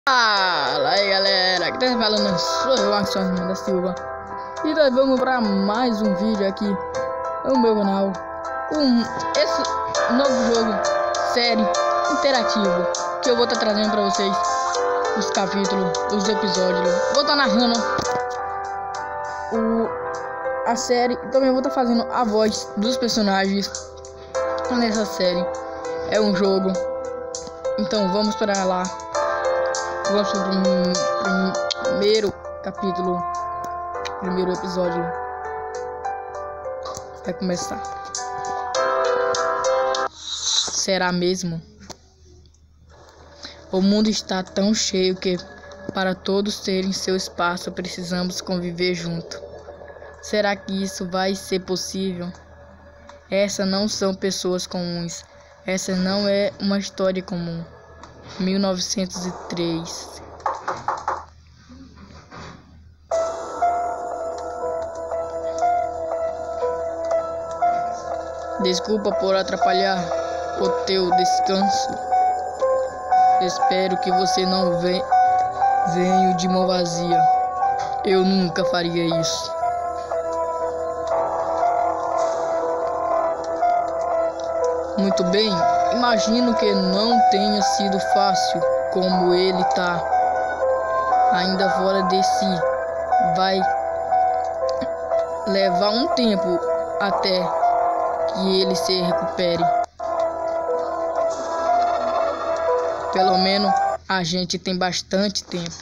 Fala aí galera, aqui tá falando, sou eu, Axon da Silva. E nós vamos para mais um vídeo aqui no meu canal com esse novo jogo, série interativo, que eu vou estar trazendo para vocês os capítulos, os episódios. Vou estar narrando a série e também vou estar fazendo a voz dos personagens nessa série. É um jogo, então vamos para lá. Vamos para o primeiro capítulo, primeiro episódio. Vai começar. Será mesmo? O mundo está tão cheio que, para todos terem seu espaço, precisamos conviver junto. Será que isso vai ser possível? Essas não são pessoas comuns. Essa não é uma história comum. 1903. Desculpa por atrapalhar o teu descanso. Espero que você não venha de mão vazia. Eu nunca faria isso. Muito bem. Imagino que não tenha sido fácil como ele tá ainda fora de si. Vai levar um tempo até que ele se recupere. Pelo menos a gente tem bastante tempo.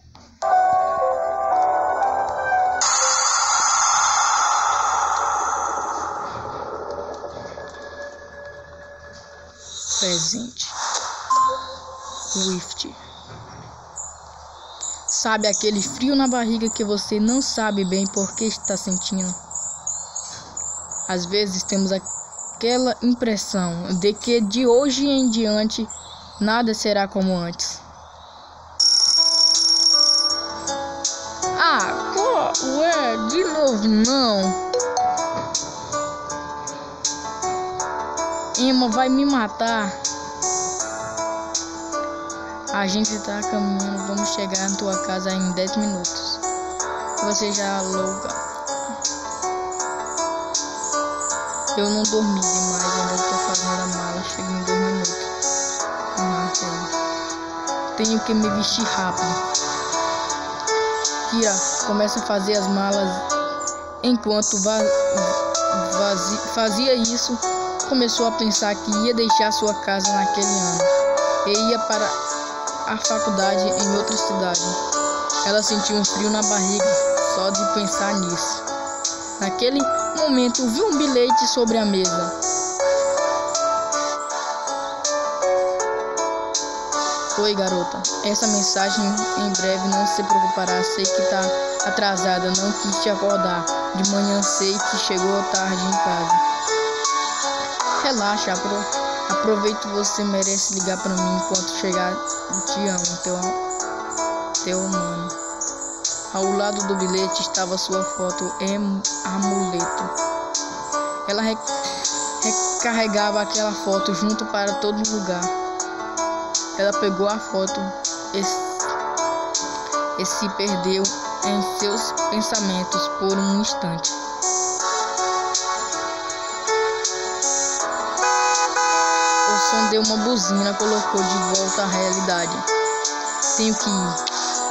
Presente. Swift. Sabe aquele frio na barriga que você não sabe bem por que está sentindo? Às vezes temos aquela impressão de que de hoje em diante nada será como antes. Ué, de novo não. Emma vai me matar. A gente tá caminhando, vamos chegar na tua casa em 10 minutos. Você já louca. Eu não dormi demais, ainda tô fazendo a mala, chego em 2 minutos. Tenho que me vestir rápido. Kira começa a fazer as malas. Enquanto fazia isso, começou a pensar que ia deixar sua casa naquele ano e ia para a faculdade em outra cidade. Ela sentiu um frio na barriga só de pensar nisso. Naquele momento, viu um bilhete sobre a mesa. Oi, garota. Essa mensagem em breve, não se preocupará. Sei que tá atrasada, não quis te acordar. De manhã sei que chegou tarde em casa. Relaxa, aproveita, você merece ligar pra mim enquanto chegar. Te amo, teu mano. Ao lado do bilhete estava sua foto em amuleto. Ela recarregava aquela foto junto para todo lugar. Ela pegou a foto e se perdeu em seus pensamentos por um instante. O som deu uma buzina, colocou de volta à realidade. Tenho que ir.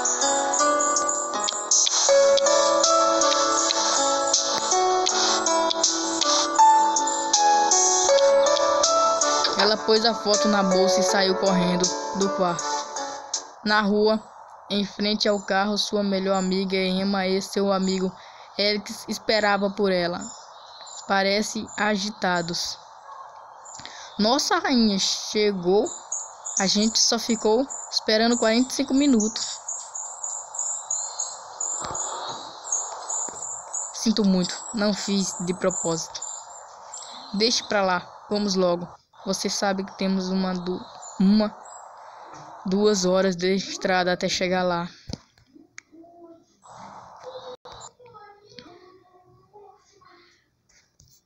Ela pôs a foto na bolsa e saiu correndo do quarto. Na rua, em frente ao carro, sua melhor amiga Emma e seu amigo Alex esperavam por ela. Parece agitados. Nossa, rainha, chegou. A gente só ficou esperando 45 minutos. Sinto muito, não fiz de propósito. Deixe pra lá, vamos logo. Você sabe que temos 2 horas de estrada até chegar lá.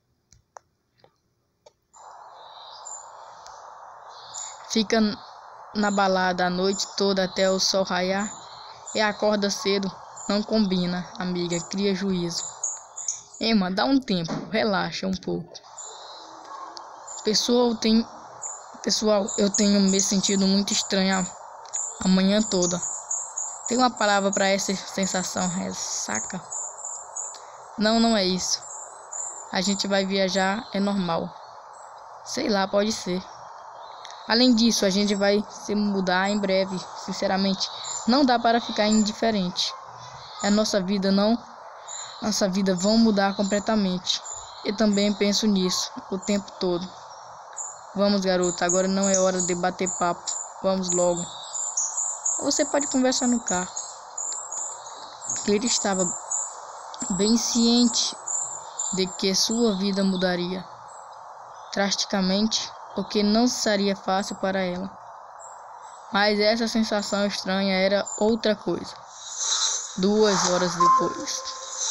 Fica na balada a noite toda até o sol raiar e acorda cedo. Não combina, amiga, cria juízo. Emma, dá um tempo, relaxa um pouco. Pessoal, eu tenho me sentido muito estranha a manhã toda. Tem uma palavra para essa sensação, ressaca? Não é isso. A gente vai viajar, é normal. Sei lá, pode ser. Além disso, a gente vai se mudar em breve. Sinceramente, não dá para ficar indiferente. Nossa vida vão mudar completamente. Eu também penso nisso o tempo todo. Vamos, garota, agora não é hora de bater papo. Vamos logo. Você pode conversar no carro. Ele estava bem ciente de que sua vida mudaria drasticamente, o que não seria fácil para ela. Mas essa sensação estranha era outra coisa. 2 horas depois.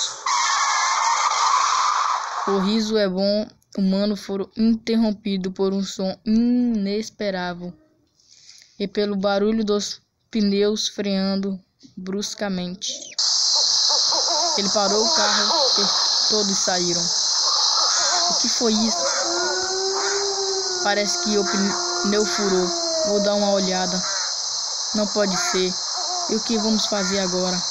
O riso é bom humano foi interrompido por um som inesperável e pelo barulho dos pneus freando bruscamente. Ele parou o carro e todos saíram. O que foi isso? Parece que o pneu furou. Vou dar uma olhada. Não pode ser. E o que vamos fazer agora?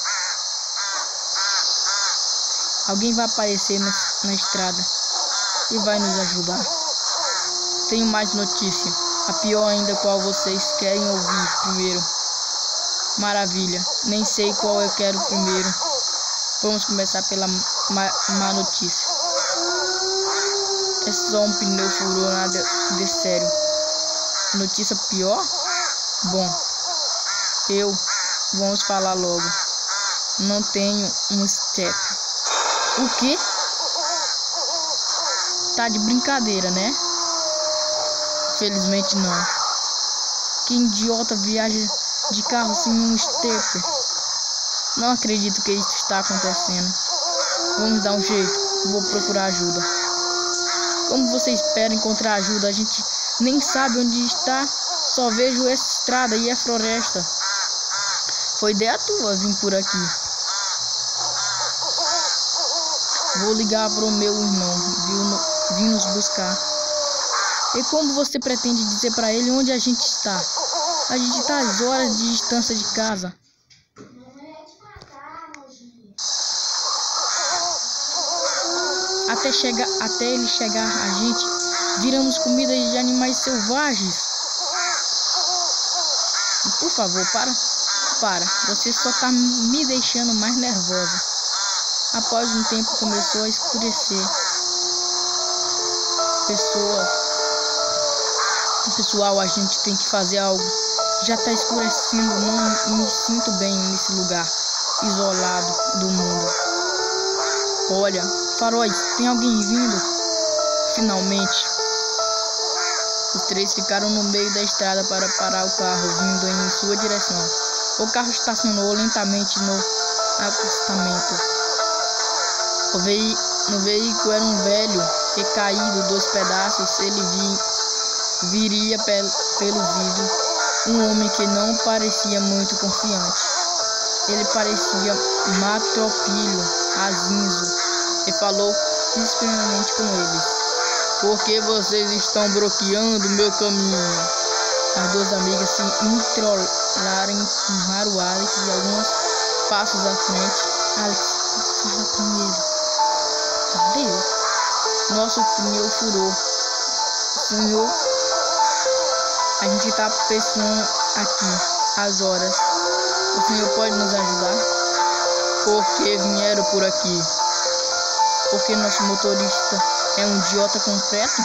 Alguém vai aparecer na estrada e vai nos ajudar. Tenho mais notícia. A pior ainda, qual vocês querem ouvir primeiro? Maravilha. Nem sei qual eu quero primeiro. Vamos começar pela má notícia. É só um pneu furou, nada de sério. Notícia pior? Bom, vamos falar logo. Não tenho um step. O quê? Tá de brincadeira, né? Felizmente não. Que idiota viaja de carro sem um step? Não acredito que isso está acontecendo. Vamos dar um jeito. Vou procurar ajuda. Como você espera encontrar ajuda? A gente nem sabe onde está. Só vejo essa estrada e a floresta. Foi ideia tua vir por aqui. Vou ligar para o meu irmão. Vim nos buscar. E como você pretende dizer para ele onde a gente está? A gente está às horas de distância de casa. Até ele chegar, a gente viramos comida de animais selvagens. Por favor, para. Você só tá me deixando mais nervosa. Após um tempo começou a escurecer. Pessoal, a gente tem que fazer algo. Já tá escurecendo, não me sinto bem nesse lugar isolado do mundo. Olha, faróis, tem alguém vindo? Finalmente. Os 3 ficaram no meio da estrada para parar o carro vindo em sua direção. O carro estacionou lentamente no acostamento. No veículo era um velho e caído 2 pedaços. Ele viria pelo vidro um homem que não parecia muito confiante. Ele parecia maltrapilho, azinzo, e falou desesperadamente com eles. Por que vocês estão bloqueando meu caminho? As 2 amigas se entrolaram, empurraram o Alex e alguns passos à frente. Alex, fala com ele. Cadê? Nosso pneu furou. Senhor, a gente tá pensando aqui às horas. O senhor pode nos ajudar? Por que vieram por aqui? Porque nosso motorista é um idiota completo?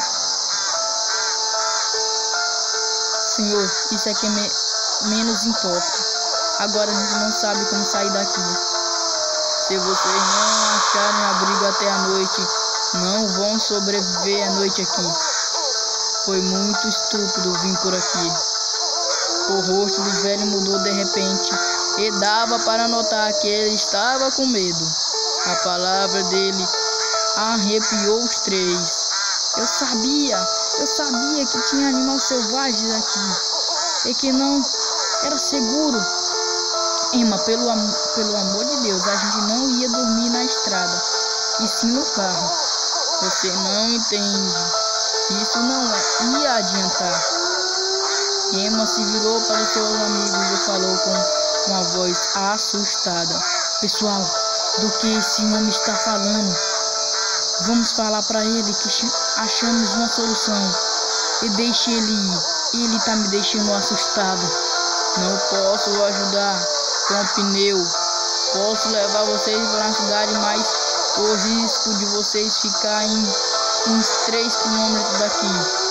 Senhor, isso é que menos importa. Agora a gente não sabe como sair daqui. Se vocês não acharem abrigo até a noite, não vão sobreviver a noite aqui. Foi muito estúpido vir por aqui. O rosto do velho mudou de repente e dava para notar que ele estava com medo. A palavra dele arrepiou os 3. Eu sabia que tinha animais selvagens aqui. e que não era seguro. Emma, pelo amor de Deus, a gente não ia dormir na estrada, e sim no carro. Você não entende. Isso não ia adiantar. Emma se virou para os seus amigos e falou com uma voz assustada: Pessoal, do que esse homem está falando? Vamos falar para ele que achamos uma solução e deixe ele ir. Ele está me deixando assustado. Não posso ajudar com o pneu. Posso levar vocês para a cidade, mas o risco de vocês ficarem uns 3 quilômetros daqui.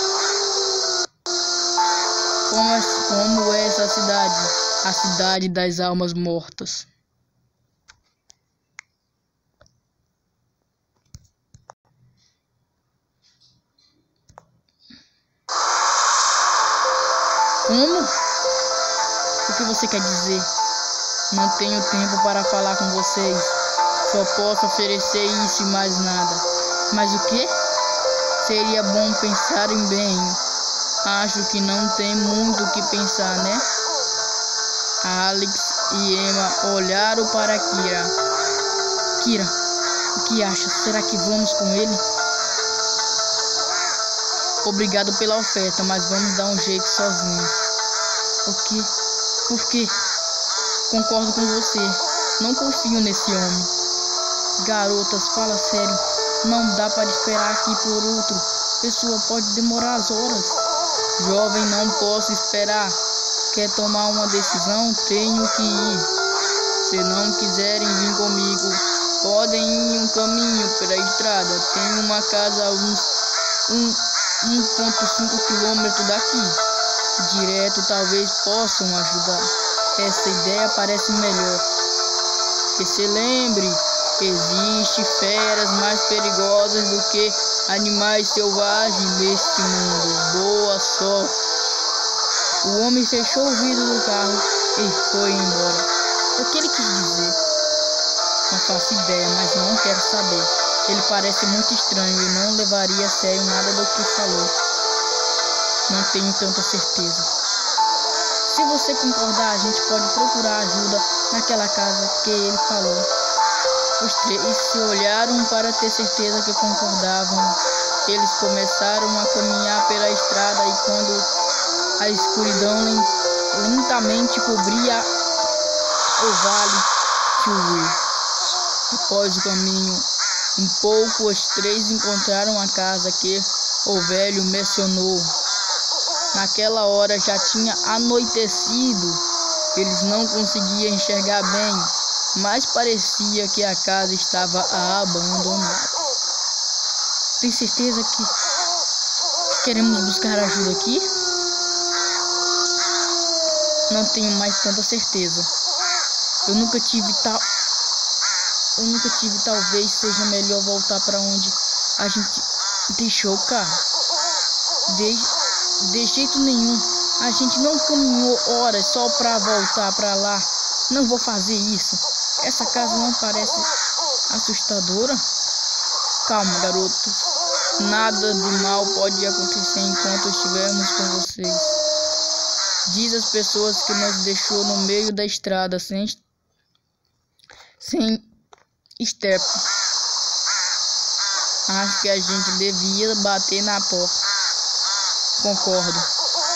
Como é essa cidade? A cidade das almas mortas. Como? O que você quer dizer? Não tenho tempo para falar com vocês. Só posso oferecer isso e mais nada. Mas o que? Seria bom pensarem bem. Acho que não tem muito o que pensar, né? Alex e Emma olharam para Kira. Kira, o que acha? Será que vamos com ele? Obrigado pela oferta, mas vamos dar um jeito sozinhos. O quê? Por quê? Concordo com você. Não confio nesse homem. Garotas, fala sério. Não dá para esperar aqui por outro. Pessoa pode demorar as horas. Jovem, não posso esperar. Quer tomar uma decisão? Tenho que ir. Se não quiserem vir comigo, podem ir um caminho pela estrada. Tem uma casa a uns 1,5 quilômetros daqui. Direto, talvez possam ajudar. Essa ideia parece melhor. E se lembre, existem feras mais perigosas do que animais selvagens neste mundo. Boa sorte. O homem fechou o vidro do carro e foi embora. O que ele quis dizer? Não faço ideia, mas não quero saber. Ele parece muito estranho e não levaria a sério nada do que falou. Não tenho tanta certeza. Se você concordar, a gente pode procurar ajuda naquela casa que ele falou. Os 3 se olharam para ter certeza que concordavam. Eles começaram a caminhar pela estrada e quando a escuridão lentamente cobria o vale, choveu. Após o caminho um pouco, os 3 encontraram a casa que o velho mencionou. Naquela hora já tinha anoitecido. Eles não conseguiam enxergar bem, mas parecia que a casa estava abandonada. Tem certeza que queremos buscar ajuda aqui? Não tenho mais tanta certeza. Eu nunca tive, talvez seja melhor voltar para onde a gente deixou o carro. De jeito nenhum. A gente não caminhou horas só para voltar para lá. Não vou fazer isso. Essa casa não parece assustadora? Calma, garotos. Nada de mal pode acontecer enquanto estivermos com vocês. Diz às pessoas que nos deixou no meio da estrada sem estepe. Acho que a gente devia bater na porta. Concordo.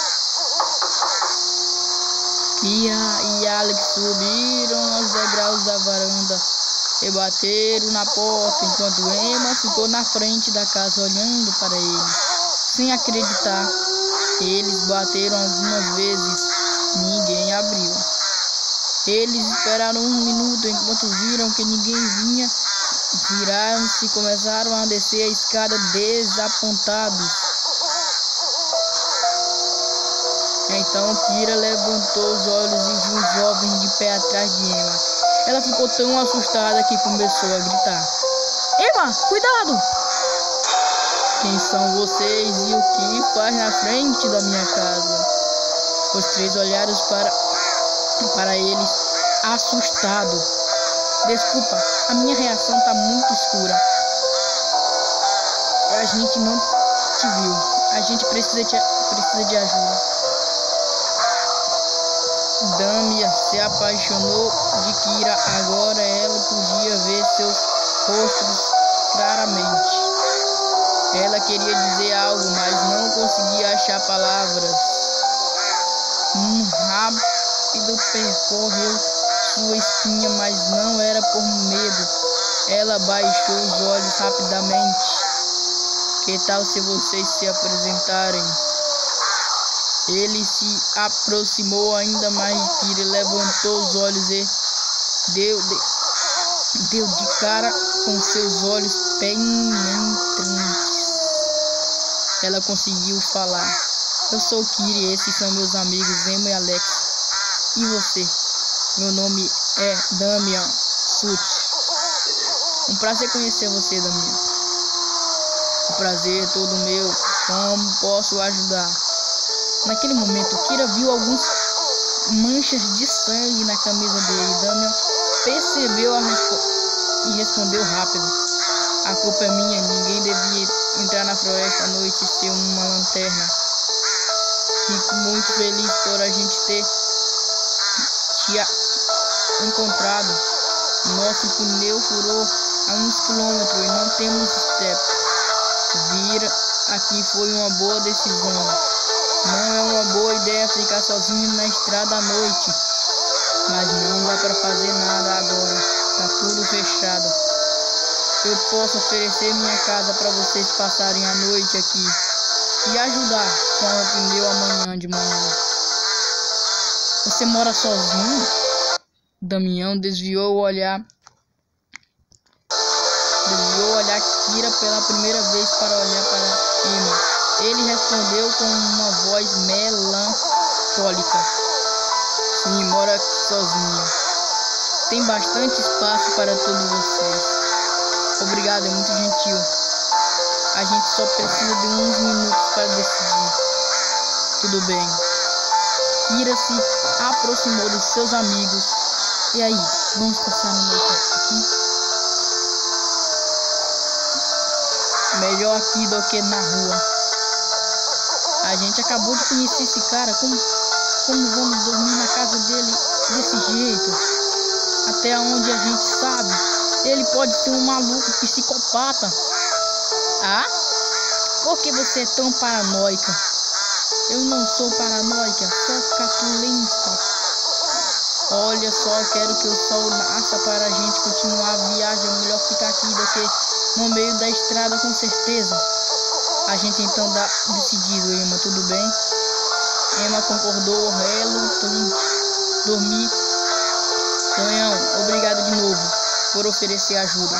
Kira e Alex subiram os degraus da varanda e bateram na porta, enquanto Emma ficou na frente da casa olhando para eles, sem acreditar. Eles bateram algumas vezes, ninguém abriu. Eles esperaram 1 minuto enquanto viram que ninguém vinha. Viraram-se e começaram a descer a escada desapontados. Então Kira levantou os olhos e viu um jovem de pé atrás de Emma. Ela ficou tão assustada que começou a gritar: Emma, cuidado! Quem são vocês e o que faz na frente da minha casa? Os 3 olharam para eles assustados. Desculpa, a minha reação tá muito escura. A gente não te viu. A gente precisa de ajuda. Damia se apaixonou de Kira. Agora ela podia ver seus rostos claramente. Ela queria dizer algo, mas não conseguia achar palavras. Um rápido percorreu sua espinha, mas não era por medo. Ela baixou os olhos rapidamente. Que tal se vocês se apresentarem? Ele se aproximou ainda mais de Kira, levantou os olhos e deu de cara com seus olhos penetrantes. Ela conseguiu falar. Eu sou Kira e esses são meus amigos Emma e Alex. E você? Meu nome é Damian Sutti. Um prazer conhecer você, Damian. O prazer é todo meu. Como posso ajudar? Naquele momento, Kira viu algumas manchas de sangue na camisa dele. Damian percebeu e respondeu rápido. A culpa é minha. Ninguém devia entrar na floresta à noite sem uma lanterna. Fico muito feliz por a gente ter te encontrado. Nosso pneu furou a uns quilômetros e não temos step. Vir aqui foi uma boa decisão. Não é uma boa ideia ficar sozinho na estrada à noite. Mas não dá para fazer nada agora. Tá tudo fechado. Eu posso oferecer minha casa para vocês passarem a noite aqui e ajudar com o pneu amanhã de manhã. Você mora sozinho? Damião desviou o olhar Kira pela primeira vez para olhar para Emma. Ele respondeu com uma voz melancólica. Sim, mora sozinho. Tem bastante espaço para todos vocês. Obrigado, é muito gentil. A gente só precisa de uns minutos para decidir. Tudo bem. Kira se aproximou dos seus amigos. E aí, vamos passar a noite aqui? Melhor aqui do que na rua. A gente acabou de conhecer esse cara. Como vamos dormir na casa dele desse jeito? Até onde a gente sabe, ele pode ser um maluco psicopata. Ah? Por que você é tão paranoica? Eu não sou paranoica, sou catulenta. Olha só, quero que o sol nasça para a gente continuar a viagem. É melhor ficar aqui do que no meio da estrada, com certeza. A gente então dá decidido, Emma, tudo bem? Emma concordou, relutante. Dormir. Tonhão, obrigado de novo por oferecer ajuda.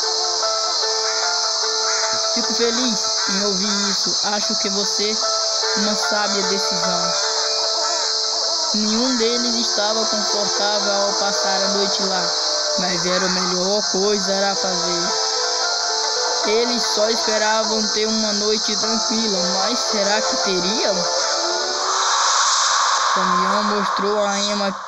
Fico feliz em ouvir isso. Acho que você uma sábia decisão. Nenhum deles estava confortável ao passar a noite lá, mas era a melhor coisa a fazer. Eles só esperavam ter uma noite tranquila, mas será que teriam? Damião mostrou a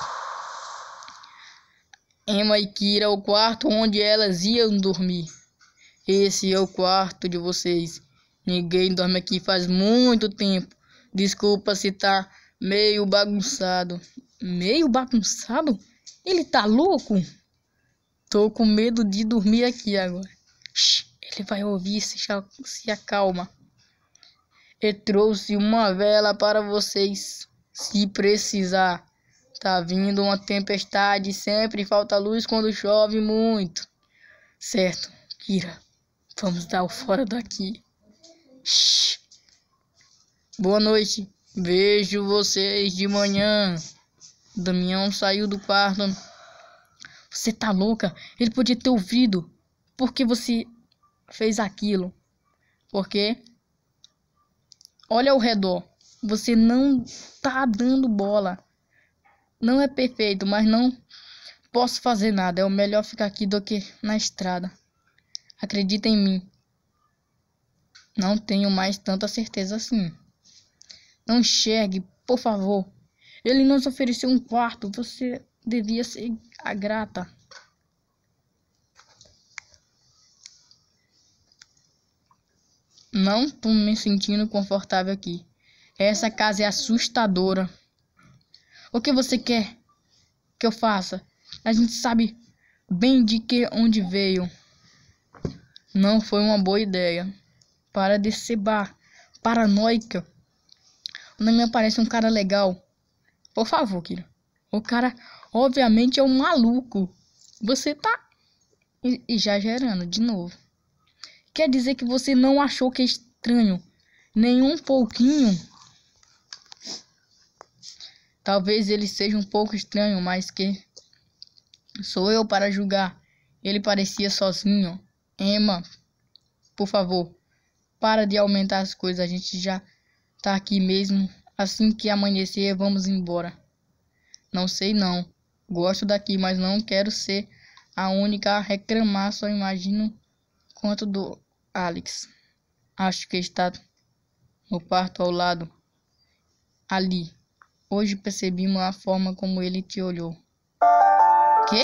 Emma e Kira o quarto onde elas iam dormir. Esse é o quarto de vocês. Ninguém dorme aqui faz muito tempo. Desculpa se tá meio bagunçado. Meio bagunçado? Ele tá louco? Tô com medo de dormir aqui agora. Shhh, ele vai ouvir, se acalma. Eu trouxe uma vela para vocês, se precisar. Tá vindo uma tempestade, sempre falta luz quando chove muito. Certo, Kira, vamos dar o fora daqui. Shhh. Boa noite, vejo vocês de manhã. Damião saiu do quarto. Você tá louca? Ele podia ter ouvido. Por que você fez aquilo? Porque olha ao redor. Você não tá dando bola. Não é perfeito, mas não posso fazer nada. É o melhor ficar aqui do que na estrada. Acredita em mim. Não tenho mais tanta certeza assim. Não enxergue, por favor. Ele nos ofereceu um quarto. Você devia ser a grata. Não estou me sentindo confortável aqui. Essa casa é assustadora. O que você quer que eu faça? A gente sabe bem de que onde veio. Não foi uma boa ideia. Para de ser paranoica. Não me parece um cara legal. Por favor, Kira. O cara obviamente é um maluco. Você tá exagerando de novo. Quer dizer que você não achou que é estranho? Nem um pouquinho? Talvez ele seja um pouco estranho, mas que sou eu para julgar. Ele parecia sozinho. Emma, por favor, para de aumentar as coisas. A gente já tá aqui mesmo. Assim que amanhecer, vamos embora. Não sei não. Gosto daqui, mas não quero ser a única a reclamar. Só imagino quanto do Alex. Acho que está no quarto ao lado. Ali. Hoje percebemos a forma como ele te olhou. Quê?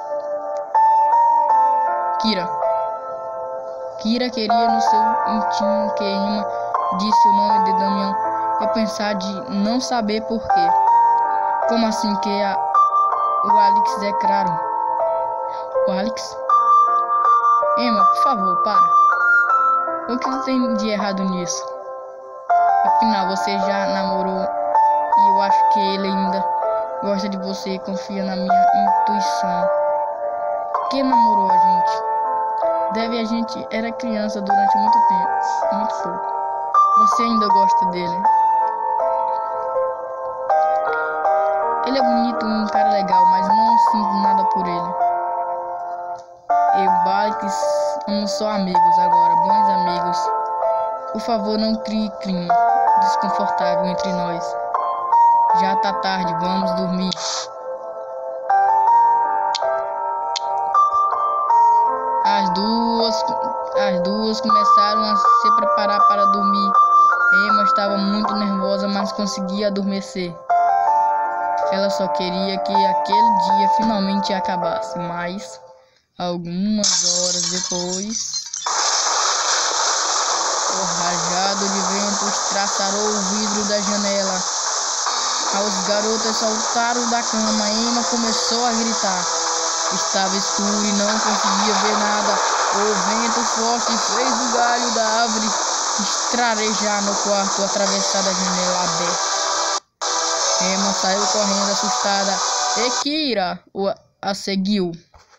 Kira queria no seu íntimo que Emma disse o nome de Damião. Eu pensar de não saber por quê. Como assim que o Alex é claro? O Alex? Emma, por favor, para. O que tem de errado nisso? Afinal, você já namorou e eu acho que ele ainda gosta de você e confia na minha intuição. Que namorou a gente? A gente era criança durante muito tempo, muito pouco. Você ainda gosta dele? Ele é bonito e um cara legal, mas não sinto nada por ele. Eu e Alex somos só amigos agora, bons amigos. Por favor, não crie clima desconfortável entre nós. Já tá tarde, vamos dormir. As duas começaram a se preparar para dormir. Emma estava muito nervosa, mas conseguia adormecer. Ela só queria que aquele dia finalmente acabasse, mas algumas horas depois, o rajado de vento estraçarou o vidro da janela. As garotas saltaram da cama. Emma começou a gritar. Estava escuro e não conseguia ver nada. O vento forte fez o galho da árvore estrarejar no quarto, atravessar a janela aberta. Emma saiu correndo assustada e Kira a seguiu.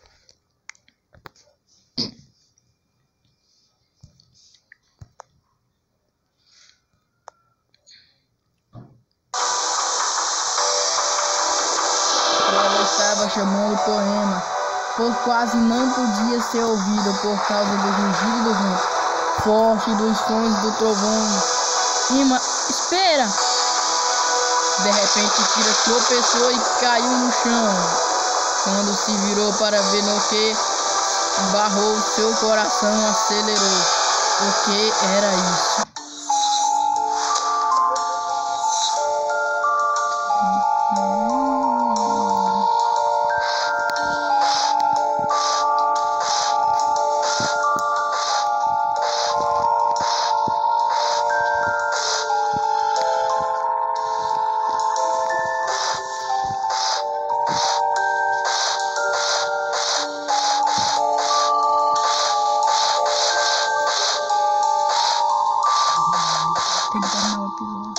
Ela estava chamando por Emma, por quase não podia ser ouvida por causa do rugido do vento forte dos sons do trovão. Emma, espera! De repente, Kira tropeçou e caiu no chão. Quando se virou para ver no que barrou, seu coração acelerou. O que era isso? Tem que terminar o episódio.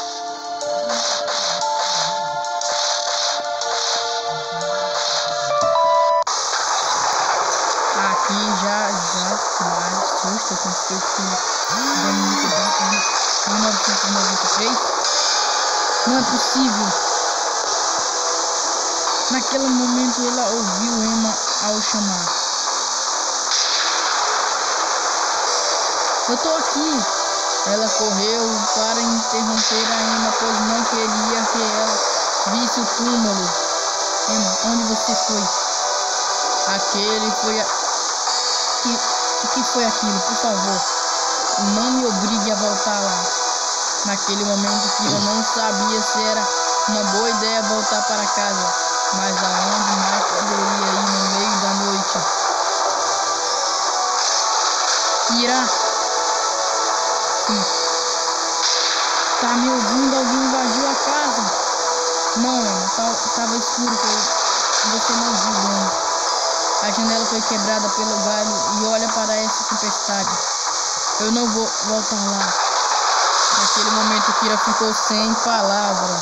Aqui já mais susto com seu filho Dominique Duncan em 1993. Não é possível. Naquele momento ela ouviu Emma ao chamar. Eu tô aqui. Ela correu para interromper a Emma, pois não queria que ela visse o túmulo. Emma, onde você foi? O que foi aquilo? Por favor, não me obrigue a voltar lá. Naquele momento, Kira não sabia se era uma boa ideia voltar para casa, mas aonde mais poderia ir no meio da noite? Kira! Sim. Tá me ouvindo? Alguém invadiu a casa. Não, tava escuro, você não viu bem. A janela foi quebrada pelo galho e olha para essa tempestade. Eu não vou voltar lá. Naquele momento, Kira ficou sem palavras.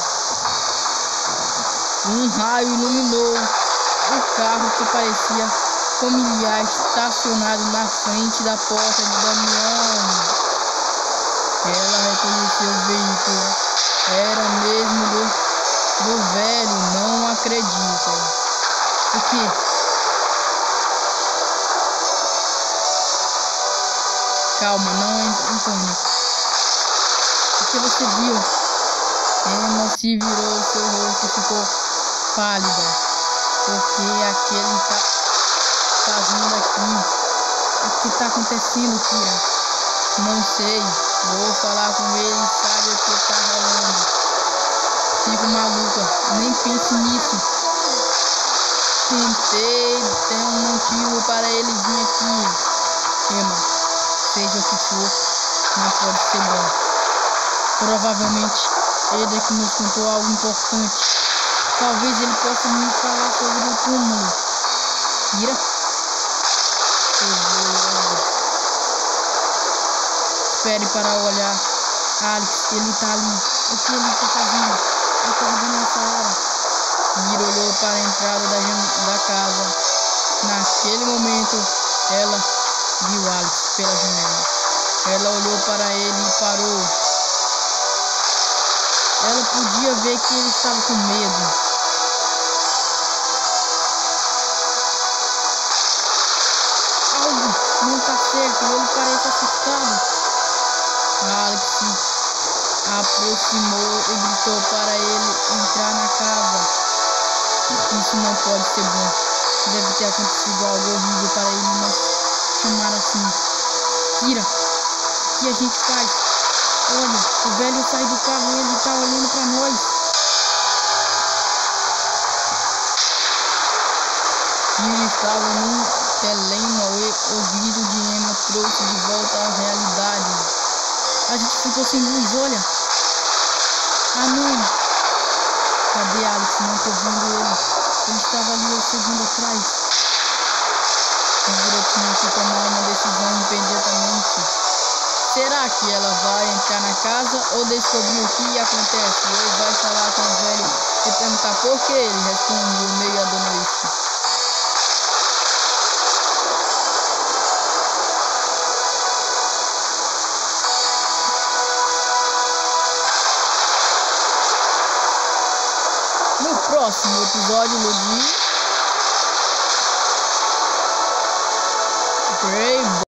Um raio iluminou o carro que parecia familiar estacionado na frente da porta de Damião. Ela reconheceu o veículo. Era mesmo do velho. Não acredita. O quê? Calma, não entre em pânico. O que você viu? Emma se virou, seu rosto ficou pálida. Porque aquele tá fazendo aqui? O que tá acontecendo, Kira? Não sei. Vou falar com ele, sabe o que tá rolando. Fico maluca, nem pense nisso. Tentei ter um motivo para ele vir aqui. Emma, seja o que for, não pode ser bom. Provavelmente ele é que nos contou algo importante. Talvez ele possa me falar sobre o túmulo. Kira? Eu vou logo. Espere para olhar. Alex, ele tá ali. O que ele está fazendo? Acordando nessa hora. Kira olhou para a entrada da casa. Naquele momento, ela viu Alex pela janela. Ela olhou para ele e parou. Ela podia ver que ele estava com medo. Algo não está certo, ele parece assustado. Alex se aproximou e gritou para ele entrar na casa. Isso não pode ser bom. Deve ter acontecido algo horrível para ele nos chamar assim. Kira, o que a gente faz? Olha, o velho sai do carro e ele tá olhando para nós. Kira estava num telema e o grito de Emma trouxe de volta à realidade. A gente ficou sem luz, olha. Ah não. Cadê Alex? Não tô vendo ele. Ele estava ali um segundo atrás. Segura tinha que tomar uma decisão imediatamente. Será que ela vai entrar na casa ou descobrir o que acontece? Ou vai falar com o velho e perguntar por que ele respondeu meio à noite. No próximo episódio, Ludi Grey